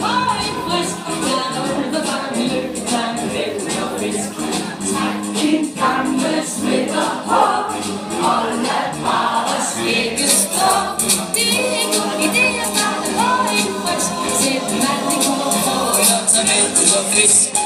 høj frisk. Jeg er ude og fange lykken, væk og fisk. Tak din gamle smitterhår, og lad bare skægge stå. Det er en god idé at starte høj frisk. Sæt mand i god for, og så med ud og fisk.